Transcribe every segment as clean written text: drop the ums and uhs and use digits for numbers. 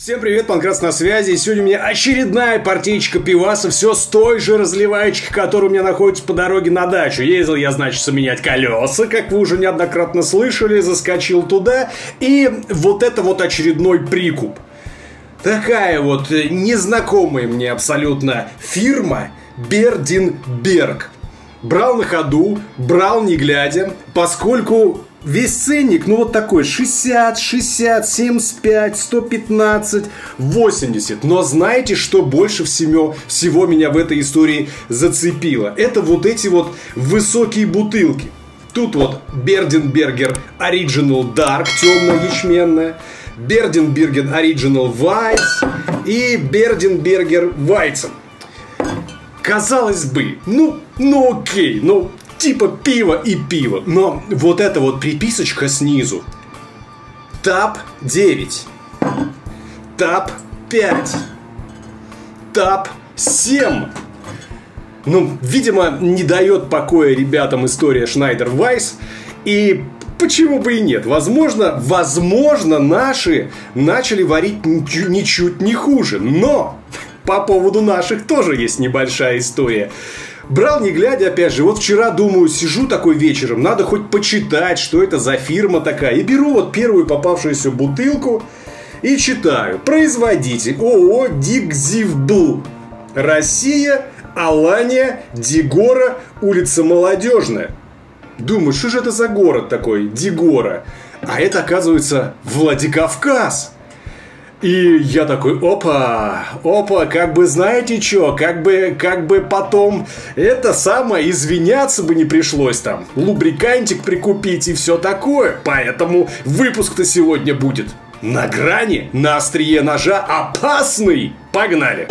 Всем привет, Панкрас на связи, и сегодня у меня очередная партийка пиваса, все с той же разливаечкой, которая у меня находится по дороге на дачу. Ездил я, значит, менять колеса, как вы уже неоднократно слышали, заскочил туда, и вот это вот очередной прикуп. Такая вот незнакомая мне абсолютно фирма Бердинберг. Брал на ходу, брал не глядя, поскольку... Весь ценник, ну вот такой, 60, 60, 75, 115, 80. Но знаете, что больше всего меня в этой истории зацепило? Это вот эти вот высокие бутылки. Тут вот Бердинбергер Original Dark, темно-ячменная, Бердинберген Original White и Бердинбергер Weizen. Казалось бы, ну окей, типа пиво и пиво. Но вот эта вот приписочка снизу. ТАП 9. ТАП 5. ТАП 7. Видимо, не дает покоя ребятам история Schneider-Weiss. И почему бы и нет? Возможно, наши начали варить ничуть не хуже. Но по поводу наших тоже есть небольшая история. Брал не глядя, опять же, вот вчера, думаю, сижу такой вечером, надо хоть почитать, что это за фирма такая. И беру вот первую попавшуюся бутылку и читаю. Производитель ООО Дигзивбл. Россия, Алания, Дигора, улица Молодежная. Думаю, что же это за город такой, Дигора? А это, оказывается, Владикавказ. И я такой, опа, как бы знаете что, как бы потом это самое, извиняться бы не пришлось там, лубрикантик прикупить и все такое. Поэтому выпуск-то сегодня будет на грани, на острие ножа, опасный. Погнали!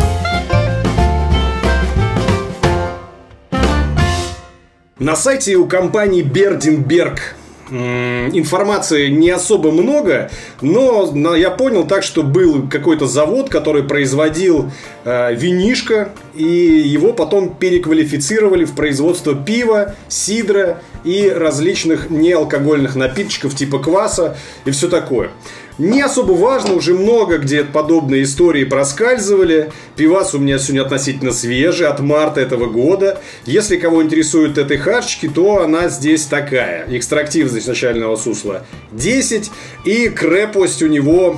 На сайте у компании Бердинберг информации не особо много, но я понял так, что был какой-то завод, который производил винишко, и его потом переквалифицировали в производство пива, сидра и различных неалкогольных напитков типа кваса и все такое. Не особо важно, уже много где подобные истории проскальзывали. Пивас у меня сегодня относительно свежий, от марта этого года. Если кого интересуют этой хачки, то она здесь такая. Экстрактивность начального сусла 10 и крепость у него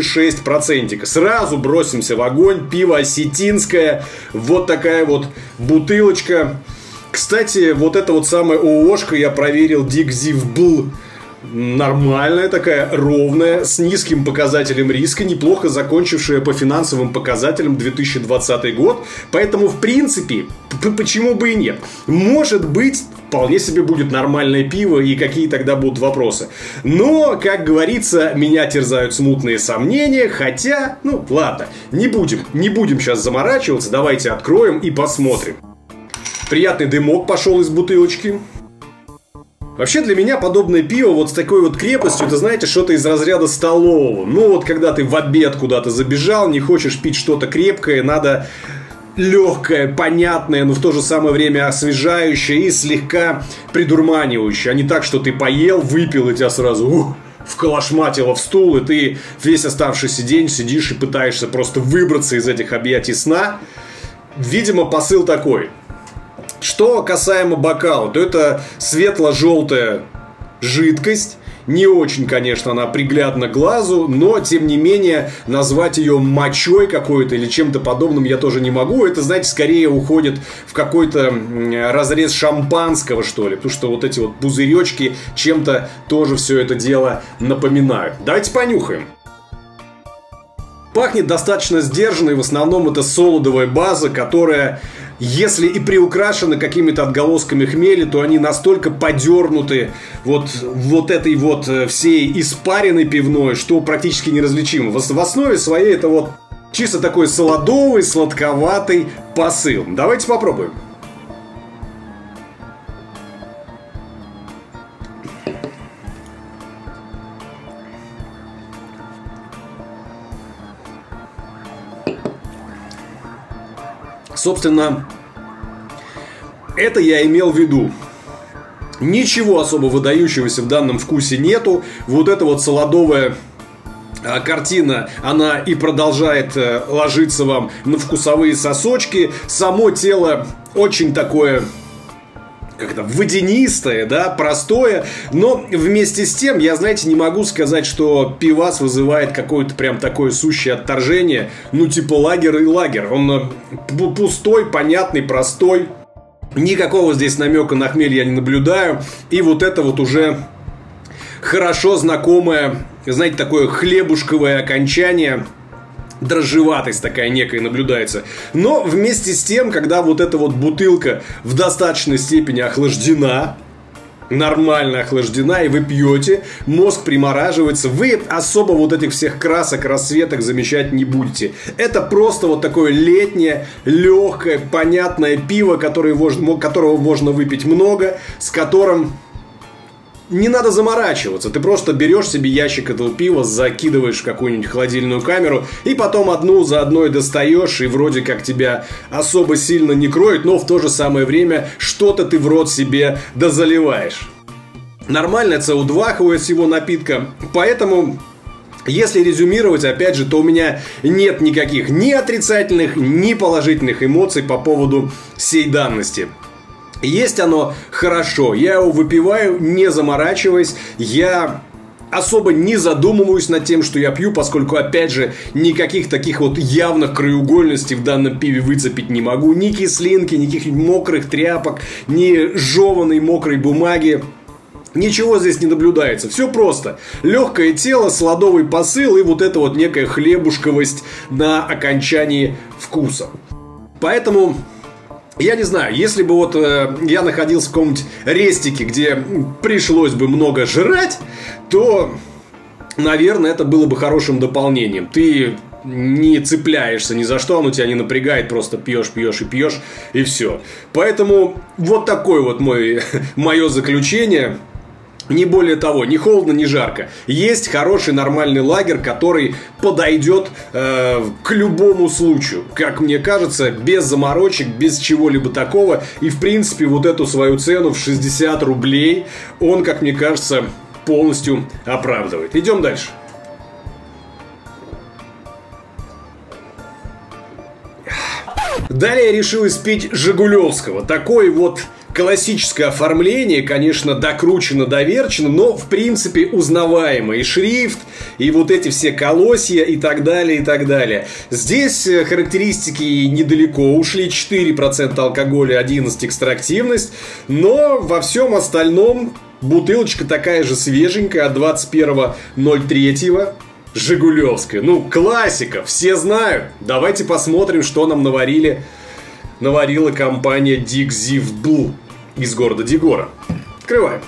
3,6%. Сразу бросимся в огонь. Пиво осетинское. Вот такая вот бутылочка. Кстати, вот эта вот самая ООшка я проверил, Дигзивбл. Нормальная такая, ровная, с низким показателем риска, неплохо закончившая по финансовым показателям 2020 год. Поэтому, в принципе, почему бы и нет? Может быть, вполне себе будет нормальное пиво, и какие тогда будут вопросы. Но, как говорится, меня терзают смутные сомнения, хотя, ладно, не будем сейчас заморачиваться, давайте откроем и посмотрим. Приятный дымок пошел из бутылочки. Вообще для меня подобное пиво вот с такой вот крепостью, это, знаете, что-то из разряда столового. Когда ты в обед куда-то забежал, не хочешь пить что-то крепкое, надо легкое, понятное, но в то же самое время освежающее и слегка придурманивающее. А не так, что ты поел, выпил и тебя сразу вколошматило в стул, и ты весь оставшийся день сидишь и пытаешься просто выбраться из этих объятий сна. Видимо, посыл такой. Что касаемо бокала, то это светло-желтая жидкость. Не очень, конечно, она приглядна глазу, но, тем не менее, назвать ее мочой какой-то или чем-то подобным я тоже не могу. Это, знаете, скорее уходит в какой-то разрез шампанского, что ли. Потому что вот эти вот пузыречки чем-то тоже все это дело напоминают. Давайте понюхаем. Пахнет достаточно сдержанно, и в основном это солодовая база, которая, если и приукрашена какими-то отголосками хмели, то они настолько подернуты вот этой вот всей испариной пивной, что практически неразличимо. В основе своей это вот чисто такой солодовый, сладковатый посыл. Давайте попробуем. Собственно, это я имел в виду. Ничего особо выдающегося в данном вкусе нету. Вот это вот солодовая картина, она и продолжает ложиться вам на вкусовые сосочки. Само тело очень такое, как-то водянистое, да, простое. Но вместе с тем, я, знаете, не могу сказать, что пивас вызывает какое-то прям такое сущее отторжение. Ну, типа лагерь и лагерь. Он пустой, понятный, простой. Никакого здесь намека на хмель я не наблюдаю. И вот это вот уже хорошо знакомое, знаете, такое хлебушковое окончание. Дрожжеватость такая некая наблюдается. Но вместе с тем, когда вот эта вот бутылка в достаточной степени охлаждена, нормально охлаждена, и вы пьете, мозг примораживается, вы особо вот этих всех красок, расцветок замечать не будете. Это просто вот такое летнее, легкое, понятное пиво, которого можно выпить много, с которым не надо заморачиваться. Ты просто берешь себе ящик этого пива, закидываешь в какую-нибудь холодильную камеру, и потом одну за одной достаешь, и вроде как тебя особо сильно не кроет, но в то же самое время что-то ты в рот себе дозаливаешь. Нормальная СО2 у всего напитка, поэтому... Если резюмировать, опять же, то у меня нет никаких ни отрицательных, ни положительных эмоций по поводу сей данности. Есть оно хорошо, я его выпиваю, не заморачиваясь, я особо не задумываюсь над тем, что я пью, поскольку, опять же, никаких таких вот явных краеугольностей в данном пиве выцепить не могу, ни кислинки, никаких мокрых тряпок, ни жеваной мокрой бумаги. Ничего здесь не наблюдается. Все просто. Легкое тело, сладовый посыл и вот эта вот некая хлебушковость на окончании вкуса. Поэтому, я не знаю, если бы вот я находился в каком-нибудь рестике, где пришлось бы много жрать, то, наверное, это было бы хорошим дополнением. Ты не цепляешься ни за что, оно тебя не напрягает, просто пьешь, пьешь и пьешь, и все. Поэтому вот такое вот мое заключение. Не более того, ни холодно, ни жарко. Есть хороший нормальный лагерь, который подойдет к любому случаю. Как мне кажется, без заморочек, без чего-либо такого. И в принципе вот эту свою цену в 60 рублей он, как мне кажется, полностью оправдывает. Идем дальше. Далее я решил испить Жигулевского. Такой вот... Классическое оформление, конечно, докручено, доверчено, но, в принципе, узнаваемо. И шрифт, и вот эти все колосья, и так далее, и так далее. Здесь характеристики недалеко ушли. 4% алкоголя, 11% экстрактивность. Но во всем остальном бутылочка такая же свеженькая, от 21.03. Жигулевская. Ну, классика, все знают. Давайте посмотрим, что нам наварила компания Dick Ziv Blue из города Дигора. Открываем.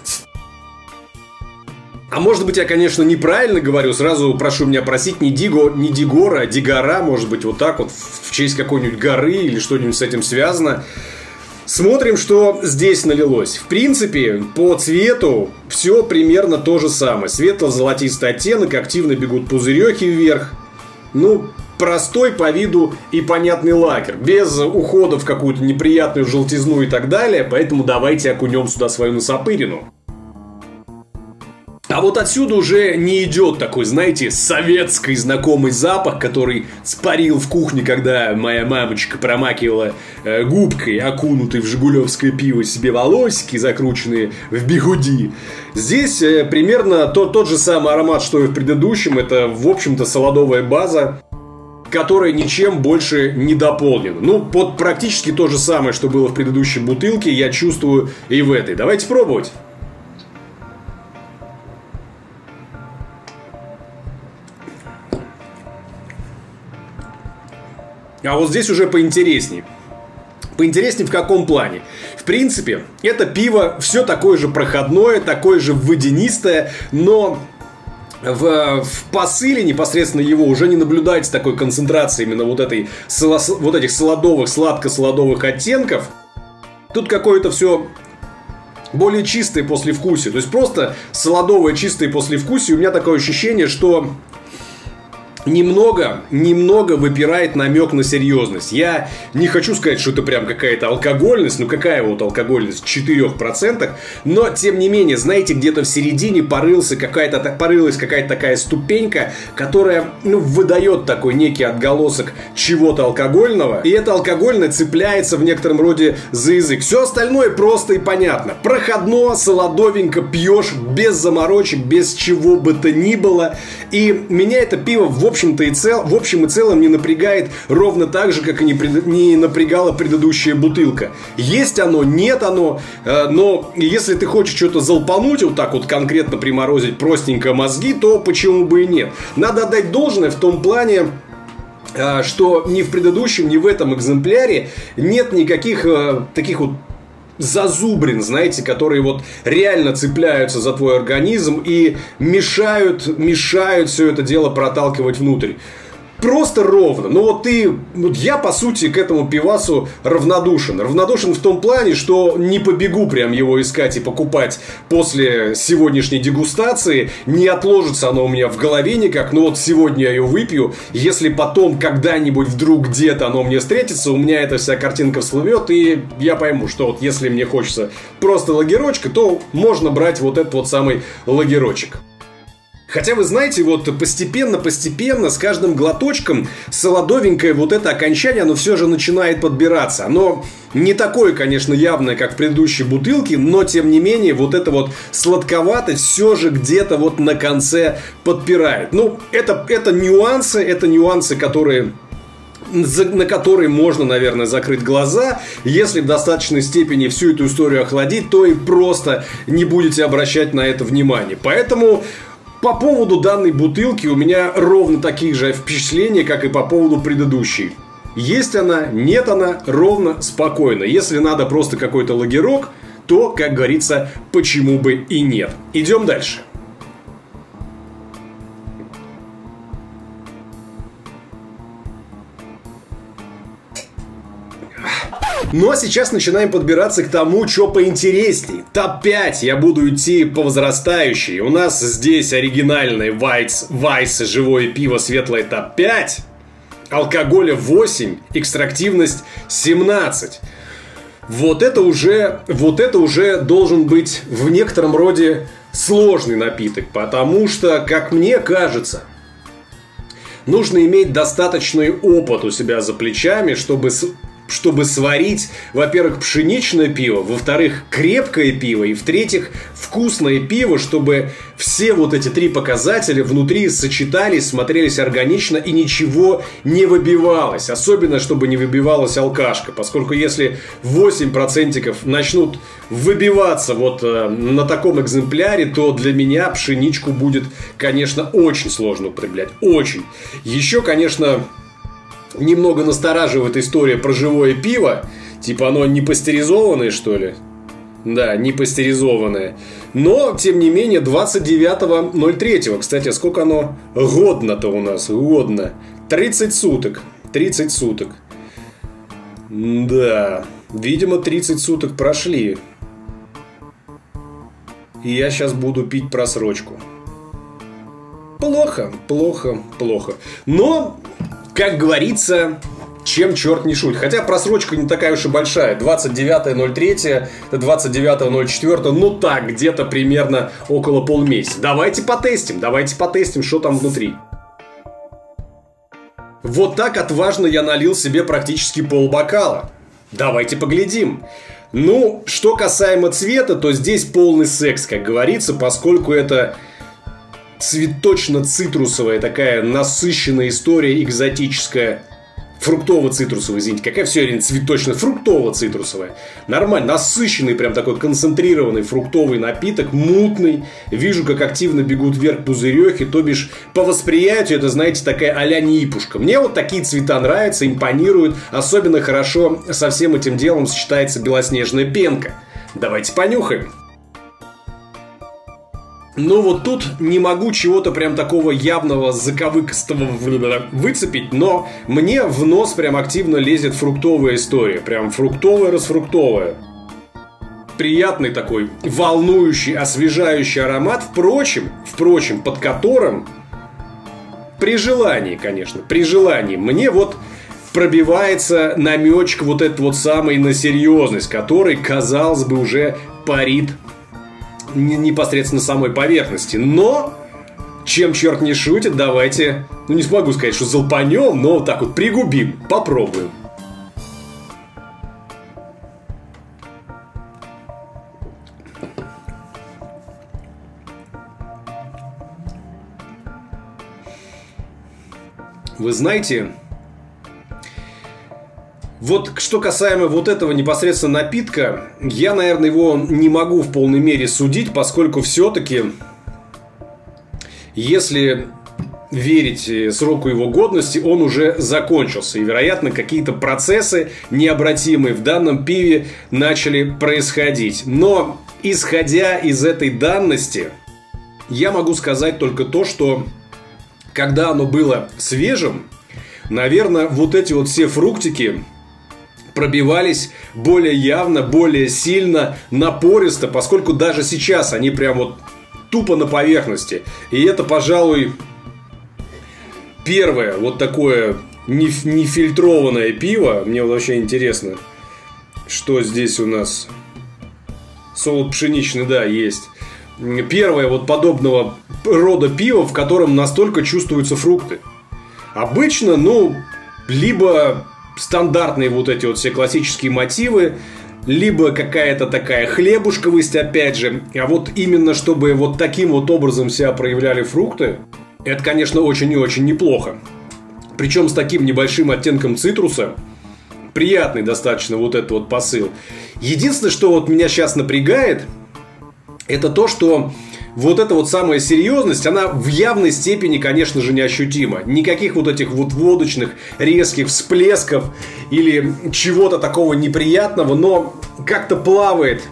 А может быть, я, конечно, неправильно говорю. Сразу прошу меня просить, не Дигора, а Дигора. Может быть, вот так вот, в честь какой-нибудь горы или что-нибудь с этим связано. Смотрим, что здесь налилось. В принципе, по цвету все примерно то же самое. Светло-золотистый оттенок, активно бегут пузырехи вверх. Ну, простой по виду и понятный лагерь, без ухода в какую-то неприятную желтизну и так далее, поэтому давайте окунем сюда свою носопырину. А вот отсюда уже не идет такой, знаете, советский знакомый запах, который спарил в кухне, когда моя мамочка промакивала губкой, окунутой в жигулевское пиво, себе волосики, закрученные в бигуди. Здесь примерно тот же самый аромат, что и в предыдущем. Это, в общем-то, солодовая база, которая ничем больше не дополнена. Ну, вот практически то же самое, что было в предыдущей бутылке, я чувствую и в этой. Давайте пробовать. А вот здесь уже поинтереснее. Поинтереснее в каком плане? В принципе, это пиво все такое же проходное, такое же водянистое, но в посыле непосредственно его уже не наблюдается такой концентрации именно вот этих солодовых, сладко-солодовых оттенков. Тут какое-то все более чистое послевкусие. То есть просто солодовое чистое послевкусие. У меня такое ощущение, что немного выпирает намек на серьезность. Я не хочу сказать, что это прям какая-то алкогольность. Ну, какая вот алкогольность в 4%. Но, тем не менее, знаете, где-то в середине порылась какая-то такая ступенька, которая, выдает такой некий отголосок чего-то алкогольного. И это алкогольное цепляется в некотором роде за язык. Все остальное просто и понятно. Проходно, солодовенько пьешь, без заморочек, без чего бы то ни было. И меня это пиво в общем и целом не напрягает ровно так же, как и не напрягала предыдущая бутылка. Есть оно, нет оно, но если ты хочешь что-то залпануть, вот так вот конкретно приморозить простенько мозги, то почему бы и нет. Надо отдать должное в том плане, что ни в предыдущем, ни в этом экземпляре нет никаких таких вот зазубрин, знаете, которые вот реально цепляются за твой организм и мешают все это дело проталкивать внутрь. Просто ровно. Но я, по сути, к этому пивасу равнодушен. Равнодушен в том плане, что не побегу прям его искать и покупать после сегодняшней дегустации. Не отложится оно у меня в голове никак. Но вот сегодня я ее выпью. Если потом когда-нибудь вдруг где-то оно мне встретится, у меня эта вся картинка всплывет, и я пойму, что вот если мне хочется просто лагерочка, то можно брать вот этот вот самый лагерочек. Хотя, вы знаете, вот постепенно, с каждым глоточком солодовенькое вот это окончание, оно все же начинает подбираться. Оно не такое, конечно, явное, как в предыдущей бутылке, но, тем не менее, вот эта вот сладковатость все же где-то вот на конце подпирает. Это нюансы, которые... на которые можно, наверное, закрыть глаза. Если в достаточной степени всю эту историю охладить, то и просто не будете обращать на это внимание. Поэтому... по поводу данной бутылки у меня ровно такие же впечатления, как и по поводу предыдущей. Есть она, нет она, ровно, спокойно. Если надо просто какой-то лагерок, то, как говорится, почему бы и нет. Идем дальше. Ну а сейчас начинаем подбираться к тому, что поинтересней. Топ-5 я буду идти по возрастающей. У нас здесь оригинальное Вайс живое пиво светлое топ-5. Алкоголя 8, экстрактивность 17. Вот это уже должен быть в некотором роде сложный напиток. Потому что, как мне кажется, нужно иметь достаточный опыт у себя за плечами, чтобы сварить, во-первых, пшеничное пиво, во-вторых, крепкое пиво, и в-третьих, вкусное пиво, чтобы все вот эти три показателя внутри сочетались, смотрелись органично и ничего не выбивалось. Особенно, чтобы не выбивалась алкашка, поскольку если 8% начнут выбиваться вот на таком экземпляре, то для меня пшеничку будет, конечно, очень сложно употреблять. Очень. Еще, конечно... немного настораживает история про живое пиво. Типа оно не пастеризованное, что ли? Да, не пастеризованное. Но, тем не менее, 29.03. Кстати, а сколько оно годно-то у нас? Годно. 30 суток. 30 суток. Да. Видимо, 30 суток прошли. И я сейчас буду пить просрочку. Плохо. Но... как говорится, чем черт не шутит. Хотя просрочка не такая уж и большая. 29.03 до 29.04. Ну так, где-то примерно около полмесяца. Давайте потестим, что там внутри. Вот так отважно я налил себе практически полбокала. Давайте поглядим. Ну, что касаемо цвета, то здесь полный секс, как говорится, поскольку это... цветочно-цитрусовая такая насыщенная история, экзотическая. Фруктово-цитрусовая, извините, какая все время цветочно-фруктово-цитрусовая. Нормально, насыщенный, прям такой концентрированный фруктовый напиток, мутный. Вижу, как активно бегут вверх пузырехи, то бишь по восприятию это, знаете, такая а-ля нипушка. Мне вот такие цвета нравятся, импонируют. Особенно хорошо со всем этим делом сочетается белоснежная пенка. Давайте понюхаем. Но вот тут не могу чего-то прям такого явного заковыкостого выцепить, но мне в нос прям активно лезет фруктовая история. Прям фруктовая-расфруктовая. Приятный такой, волнующий, освежающий аромат, впрочем, под которым при желании, конечно, при желании, мне вот пробивается намечек вот этот вот самый на серьезность, который, казалось бы, уже парит непосредственно на самой поверхности. Но, чем черт не шутит, давайте, ну не смогу сказать, что залпанем, но вот так вот пригубим, попробуем. Вы знаете, вот что касаемо вот этого непосредственно напитка, я, наверное, его не могу в полной мере судить, поскольку все-таки, если верить сроку его годности, он уже закончился. И, вероятно, какие-то процессы необратимые в данном пиве начали происходить. Но, исходя из этой данности, я могу сказать только то, что когда оно было свежим, наверное, вот эти вот все фруктики пробивались более явно, более сильно, напористо, поскольку даже сейчас они прям вот тупо на поверхности. И это, пожалуй, первое вот такое нефильтрованное пиво. Мне вообще интересно, что здесь у нас. Солод пшеничный, да, есть. Первое вот подобного рода пива, в котором настолько чувствуются фрукты. Обычно, ну, либо стандартные вот эти вот все классические мотивы, либо какая-то такая хлебушковость, опять же. А вот именно чтобы вот таким вот образом себя проявляли фрукты, это, конечно, очень и очень неплохо. Причем с таким небольшим оттенком цитруса. Приятный достаточно вот этот вот посыл. Единственное, что вот меня сейчас напрягает, это то, что вот эта вот самая серьезность, она в явной степени, конечно же, неощутима. Никаких вот этих вот водочных резких всплесков или чего-то такого неприятного, но как-то плавает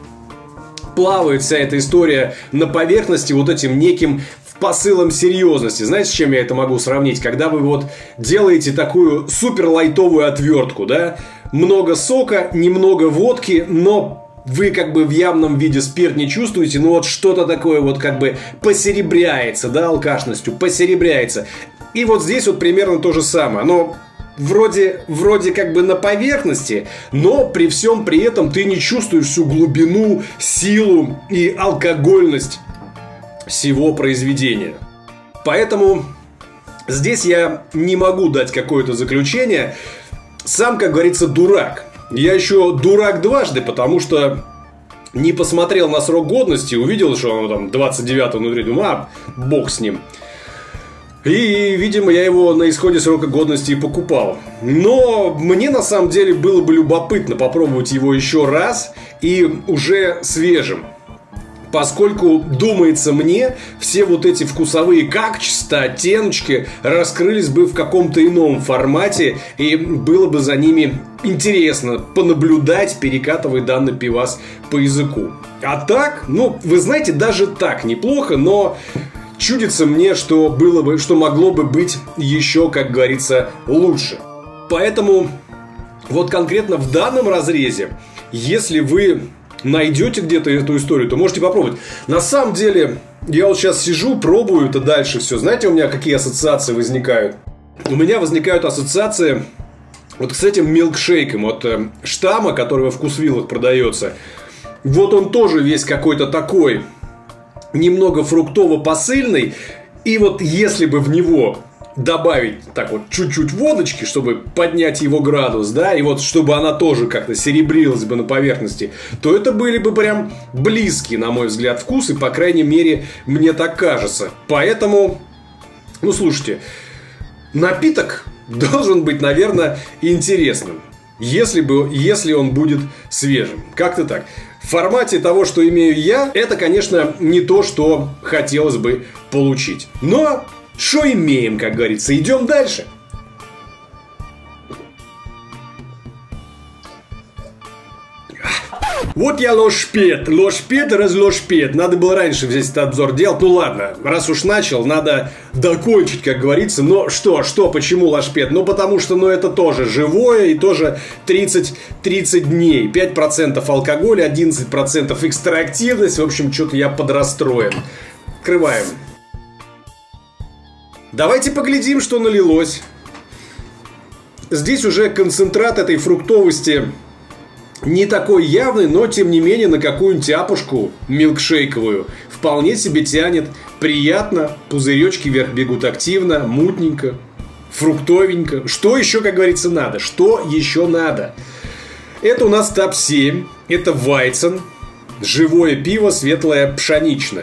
вся эта история на поверхности вот этим неким посылом серьезности. Знаете, с чем я это могу сравнить? Когда вы вот делаете такую супер лайтовую отвертку, да? Много сока, немного водки, но вы как бы в явном виде спирт не чувствуете, но вот что-то такое вот как бы посеребряется, да, алкашностью, посеребряется. И вот здесь вот примерно то же самое. Оно вроде как бы на поверхности, но при всем при этом ты не чувствуешь всю глубину, силу и алкогольность всего произведения. Поэтому здесь я не могу дать какое-то заключение. Сам, как говорится, дурак. Я еще дурак дважды, потому что не посмотрел на срок годности, увидел, что оно там 29-го внутри, думаю, бог с ним. И, видимо, я его на исходе срока годности и покупал. Но мне на самом деле было бы любопытно попробовать его еще раз и уже свежим. Поскольку, думается мне, все вот эти вкусовые качества, оттеночки раскрылись бы в каком-то ином формате, и было бы за ними интересно понаблюдать, перекатывая данный пивас по языку. А так, ну, вы знаете, даже так неплохо, но чудится мне, что могло бы быть еще, как говорится, лучше. Поэтому вот конкретно в данном разрезе, если вы найдете где-то эту историю, то можете попробовать. На самом деле, я вот сейчас сижу, пробую это дальше все. Знаете, у меня какие ассоциации возникают? У меня возникают ассоциации вот с этим милкшейком от Штамма, который во вкусвиллах продается. Вот он тоже весь какой-то такой немного фруктово-посыльный. И вот если бы в него добавить так вот чуть-чуть водочки, чтобы поднять его градус, да, и вот чтобы она тоже как-то серебрилась бы на поверхности, то это были бы прям близкие, на мой взгляд, вкусы, по крайней мере, мне так кажется. Поэтому, ну, слушайте, напиток должен быть, наверное, интересным, если он будет свежим. Как-то так. В формате того, что имею я, это, конечно, не то, что хотелось бы получить. Но что имеем, как говорится, идем дальше. Вот я ложпед, разложпед. Надо было раньше взять этот обзор делать. Ну ладно, раз уж начал, надо докончить, как говорится. Но что, почему ложпед? Ну потому что, это тоже живое и тоже 30 дней. 5% алкоголя, 11% экстраактивность. В общем, что-то я подрастроен. Открываем. Давайте поглядим, что налилось. Здесь уже концентрат этой фруктовости не такой явный, но тем не менее на какую-нибудь тяпушку милкшейковую вполне себе тянет. Приятно, пузыречки вверх бегут активно, мутненько, фруктовенько. Что еще, как говорится, надо? Что еще надо? Это у нас ТАП-7, это Weizen, живое пиво, светлое пшеничное.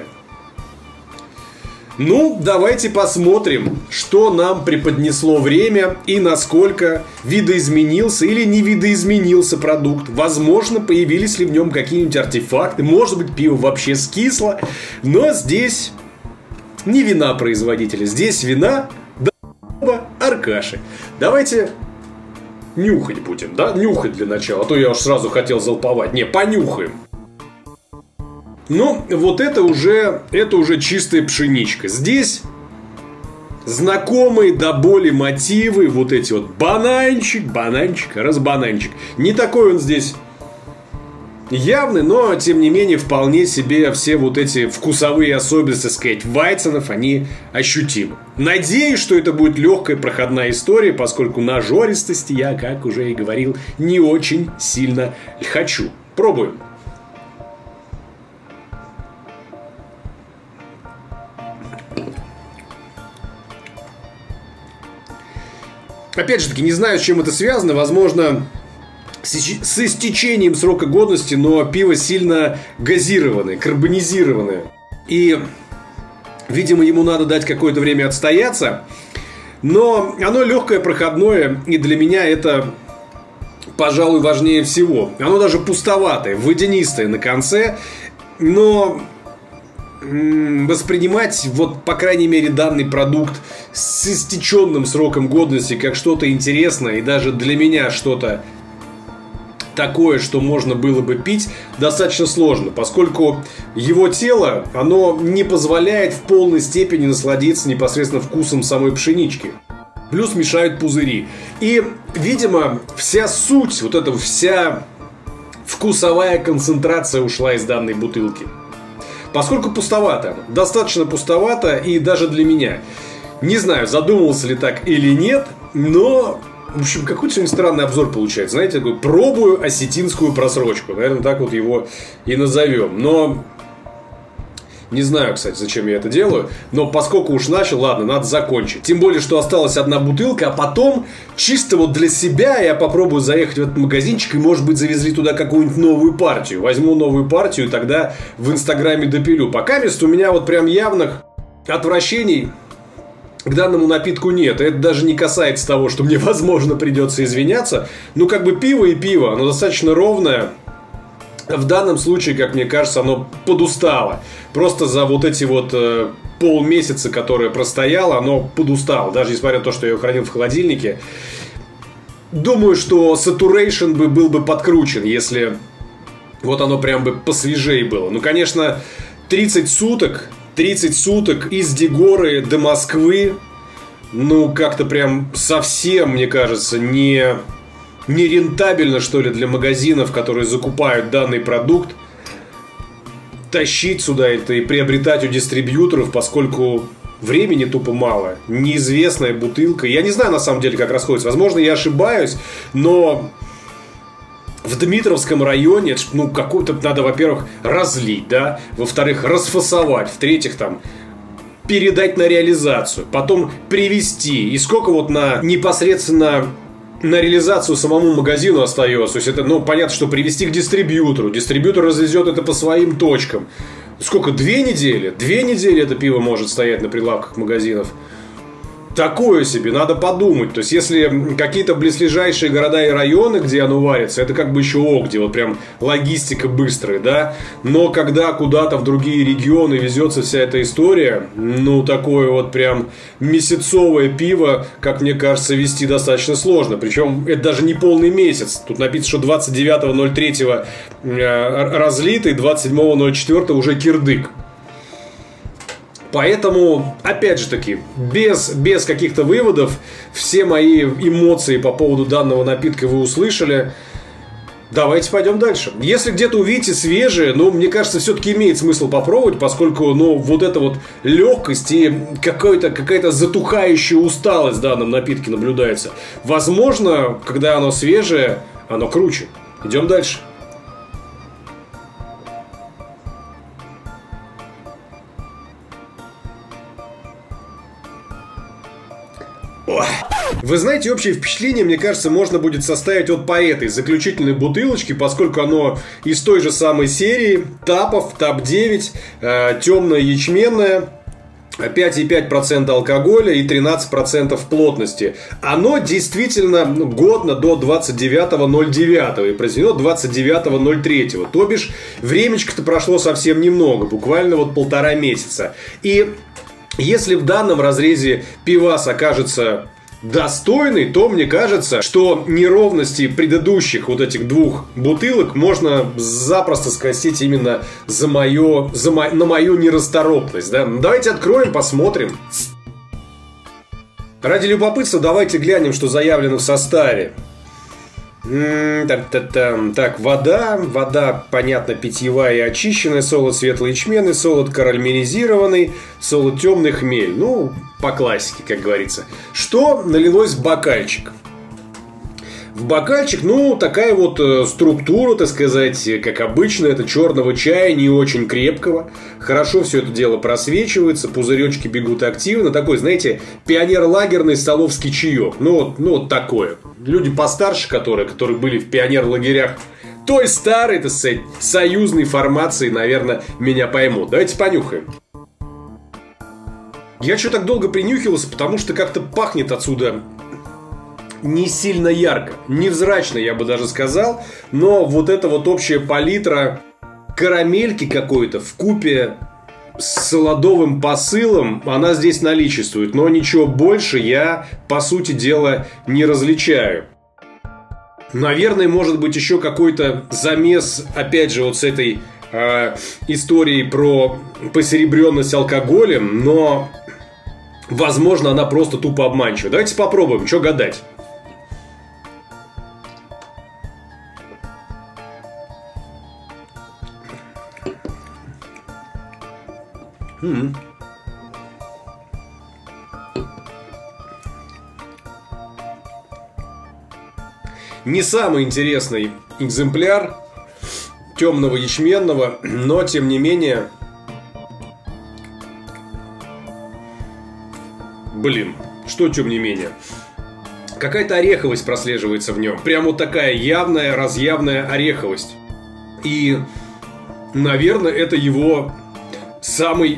Ну, давайте посмотрим, что нам преподнесло время и насколько видоизменился или не видоизменился продукт. Возможно, появились ли в нем какие-нибудь артефакты. Может быть, пиво вообще скисло. Но здесь не вина производителя. Здесь вина Аркаши. Давайте нюхать будем, да? Нюхать для начала. А то я уж сразу хотел залповать. Не, понюхаем. Ну, вот это уже чистая пшеничка. Здесь знакомые до боли мотивы. Вот эти вот бананчик, разбананчик. Не такой он здесь явный, но, тем не менее, вполне себе все вот эти вкусовые особенности, так сказать, вайценов, они ощутимы. Надеюсь, что это будет легкая проходная история, поскольку нажористости я, как уже и говорил, не очень сильно хочу. Пробуем. Опять же таки, не знаю, с чем это связано. Возможно, с истечением срока годности, но пиво сильно газированное, карбонизированное. И, видимо, ему надо дать какое-то время отстояться. Но оно легкое, проходное, и для меня это, пожалуй, важнее всего. Оно даже пустоватое, водянистое на конце, но воспринимать, вот, по крайней мере, данный продукт с истеченным сроком годности как что-то интересное и даже для меня что-то такое, что можно было бы пить, достаточно сложно, поскольку его тело, оно не позволяет в полной степени насладиться непосредственно вкусом самой пшенички. Плюс мешают пузыри. И, видимо, вся суть, вот эта вся вкусовая концентрация ушла из данной бутылки. Поскольку пустовато, достаточно пустовато и даже для меня. Не знаю, задумывался ли так или нет, но, в общем, какой-то сегодня странный обзор получается. Знаете, такой, пробую осетинскую просрочку. Наверное, так вот его и назовем. Но не знаю, кстати, зачем я это делаю. Но поскольку уж начал, ладно, надо закончить. Тем более, что осталась одна бутылка, а потом чисто вот для себя я попробую заехать в этот магазинчик и, может быть, завезли туда какую-нибудь новую партию. Возьму новую партию и тогда в Инстаграме допилю. Пока у меня вот прям явных отвращений к данному напитку нет. Это даже не касается того, что мне, возможно, придется извиняться. Ну, как бы пиво и пиво, оно достаточно ровное. В данном случае, как мне кажется, оно подустало. Просто за вот эти вот полмесяца, которые простояло, оно подустало. Даже несмотря на то, что я его хранил в холодильнике. Думаю, что saturation был бы подкручен, если вот оно прям бы посвежее было. Ну, конечно, 30 суток из Дегоры до Москвы, ну, как-то прям совсем, мне кажется, не рентабельно, что ли, для магазинов, которые закупают данный продукт, тащить сюда это и приобретать у дистрибьюторов, поскольку времени тупо мало. Неизвестная бутылка. Я не знаю, на самом деле, как расходится. Возможно, я ошибаюсь, но в Дмитровском районе, ну, какую-то надо, во-первых, разлить, да, во-вторых, расфасовать, в-третьих, там, передать на реализацию, потом привезти. И сколько вот непосредственно на реализацию самому магазину остается. То есть это, ну, понятно, что привезти к дистрибьютору. Дистрибьютор развезет это по своим точкам. Сколько? 2 недели? 2 недели это пиво может стоять на прилавках магазинов. Такое себе, надо подумать. То есть, если какие-то близлежащие города и районы, где оно варится, это как бы еще ок, где вот прям логистика быстрая, да. Но когда куда-то в другие регионы везется вся эта история, ну, такое вот прям месяцовое пиво, как мне кажется, вести достаточно сложно. Причем это даже не полный месяц. Тут написано, что 29.03 разлитый, 27.04 уже кирдык. Поэтому, опять же таки, без каких-то выводов, все мои эмоции по поводу данного напитка вы услышали. Давайте пойдем дальше. Если где-то увидите свежее, ну, мне кажется, все-таки имеет смысл попробовать, поскольку, ну, вот эта вот легкость и какая-то затухающая усталость в данном напитке наблюдается. Возможно, когда оно свежее, оно круче. Идем дальше. Ой. Вы знаете, общее впечатление, мне кажется, можно будет составить вот по этой заключительной бутылочке, поскольку оно из той же самой серии Тапов, ТАП-9, темное ячменное, 5,5% алкоголя и 13% плотности. Оно действительно годно до 29.09 и произведено 29.03. То бишь, времечко-то прошло совсем немного, буквально вот 1,5 месяца. И если в данном разрезе пивас окажется достойный, то мне кажется, что неровности предыдущих вот этих двух бутылок можно запросто скосить именно на мою нерасторопность. Да? Давайте откроем, посмотрим. Ради любопытства давайте глянем, что заявлено в составе. Так, вода, понятно, питьевая и очищенная, солод светлоячменный, солод карамелизированный, солод темный, хмель. Ну, по классике, как говорится. Что налилось в бокальчик? В бокальчик, ну, такая вот структура, так сказать, как обычно, это черного чая, не очень крепкого. Хорошо все это дело просвечивается, пузыречки бегут активно. Такой, знаете, пионер-лагерный столовский чаек. Ну, вот такое. Люди постарше, которые были в пионер-лагерях той старой, так сказать, союзной формации, наверное, меня поймут. Давайте понюхаем. Я что так долго принюхивался, потому что как-то пахнет отсюда не сильно ярко, невзрачно, я бы даже сказал. Но вот эта вот общая палитра карамельки какой-то вкупе с солодовым посылом, она здесь наличествует. Но ничего больше я, по сути дела, не различаю. Наверное, может быть еще какой-то замес, опять же, вот с этой историей про посеребренность алкоголем. Но, возможно, она просто тупо обманчива. Давайте попробуем, что гадать. Не самый интересный экземпляр темного ячменного, но тем не менее, блин, что тем не менее, какая-то ореховость прослеживается в нем, прям вот такая явная, разъявная ореховость. И, наверное, это его самый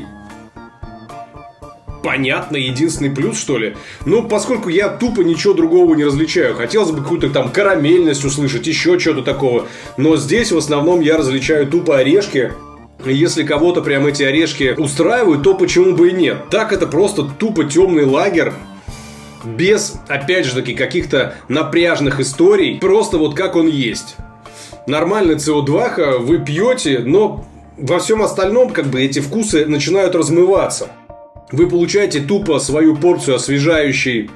понятный, единственный плюс, что ли. Ну, поскольку я тупо ничего другого не различаю. Хотелось бы какую-то там карамельность услышать, еще что-то такого. Но здесь в основном я различаю тупо орешки. И если кого-то прям эти орешки устраивают, то почему бы и нет. Так это просто тупо темный лагерь. Без, опять же таки, каких-то напряжных историй. Просто вот как он есть. Нормальный CO2 вы пьете, но во всем остальном как бы эти вкусы начинают размываться. Вы получаете тупо свою порцию освежающей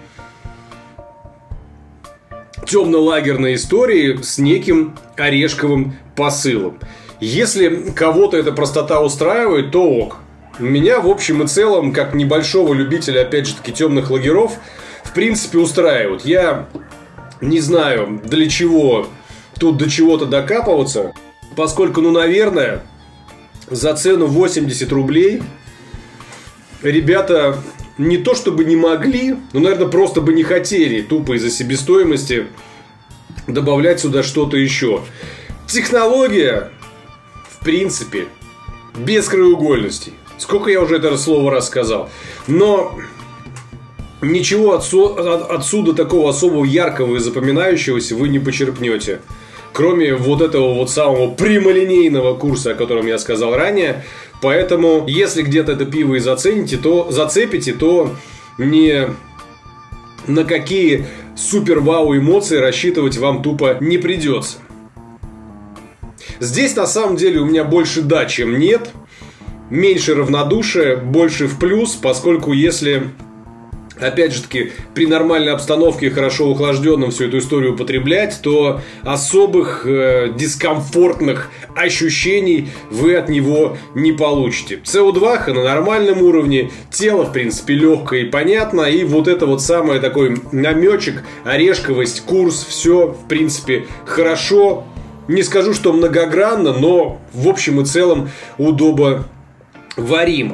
темно-лагерной истории с неким орешковым посылом. Если кого-то эта простота устраивает, то ок. Меня в общем и целом, как небольшого любителя, опять же таки, темных лагеров, в принципе устраивают. Я не знаю, для чего тут до чего-то докапываться, поскольку, ну, наверное, за цену 80 рублей... Ребята не то чтобы не могли, но, наверное, просто бы не хотели тупо из-за себестоимости добавлять сюда что-то еще. Технология, в принципе, без краеугольностей. Сколько я уже это слово рассказал. Но ничего отсюда такого особого яркого и запоминающегося вы не почерпнете. Кроме вот этого вот самого прямолинейного курса, о котором я сказал ранее. Поэтому, если где-то это пиво и зацепите, то ни на какие супер-вау эмоции рассчитывать вам тупо не придется. Здесь на самом деле у меня больше да, чем нет. Меньше равнодушия, больше в плюс, поскольку если опять же таки, при нормальной обстановке, хорошо охлажденном всю эту историю употреблять, то особых дискомфортных ощущений вы от него не получите. СО2 на нормальном уровне, тело, в принципе, легкое и понятно, и вот это вот самое такой намечек, орешковость, курс, все, в принципе, хорошо. Не скажу, что многогранно, но в общем и целом удобоваримо.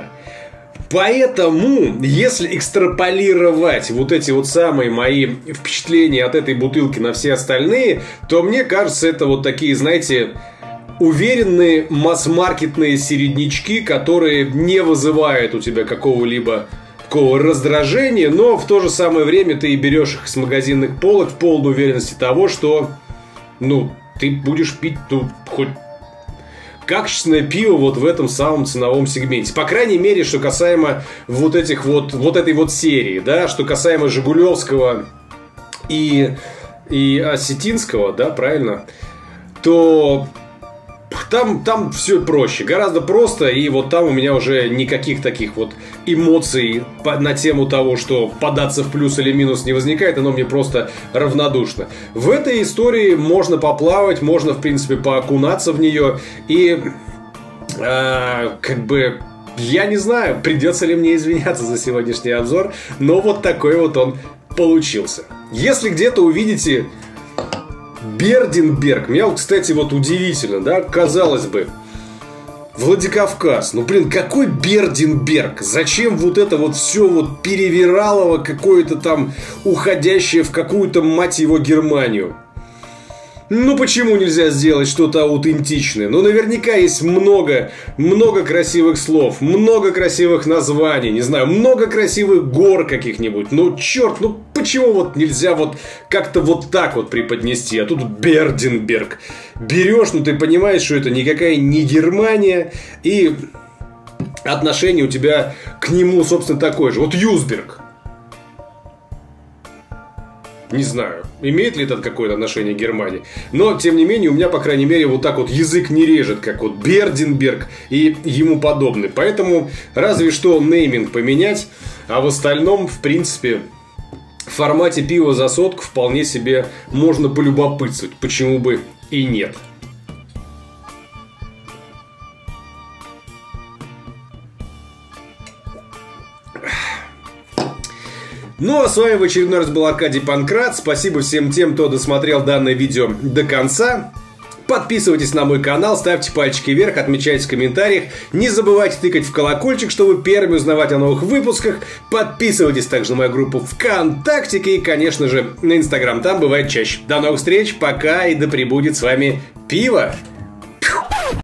Поэтому, если экстраполировать вот эти вот самые мои впечатления от этой бутылки на все остальные, то мне кажется, это вот такие, знаете, уверенные масс-маркетные середнячки, которые не вызывают у тебя какого-либо такого раздражения, но в то же самое время ты и берешь их с магазинных полок в полной уверенности того, что, ну, ты будешь пить, ну, хоть качественное пиво вот в этом самом ценовом сегменте. По крайней мере, что касаемо вот этих вот этой вот серии, да, что касаемо Жигулевского и Осетинского, да, правильно, то там все проще, гораздо просто, и вот там у меня уже никаких таких вот эмоций на тему того, что податься в плюс или минус не возникает, оно мне просто равнодушно. В этой истории можно поплавать, можно, в принципе, поокунаться в нее, и как бы, я не знаю, придется ли мне извиняться за сегодняшний обзор, но вот такой вот он получился. Если где-то увидите Бердинберг, меня, кстати, вот удивительно, да, казалось бы, Владикавказ, ну, блин, какой Бердинберг? Зачем вот это вот все вот перевиралово, какое-то там уходящее в какую-то, мать его, Германию? Ну, почему нельзя сделать что-то аутентичное? Ну, наверняка есть много красивых слов, много красивых названий, не знаю, много красивых гор каких-нибудь. Ну, черт, ну, почему вот нельзя вот как-то вот так вот преподнести? А тут Бердинберг. Берешь, ну, ты понимаешь, что это никакая не Германия, и отношение у тебя к нему, собственно, такое же. Вот Юзберг. Не знаю, имеет ли это какое-то отношение к Германии. Но, тем не менее, у меня, по крайней мере, вот так вот язык не режет, как вот Бердинберг и ему подобный. Поэтому разве что нейминг поменять. А в остальном, в принципе, в формате пива за сотку вполне себе можно полюбопытствовать. Почему бы и нет. Ну, а с вами в очередной раз был Аркадий Панкрат. Спасибо всем тем, кто досмотрел данное видео до конца. Подписывайтесь на мой канал, ставьте пальчики вверх, отмечайте в комментариях. Не забывайте тыкать в колокольчик, чтобы первыми узнавать о новых выпусках. Подписывайтесь также на мою группу ВКонтакте и, конечно же, на Инстаграм. Там бывает чаще. До новых встреч, пока, и да пребудет с вами пиво!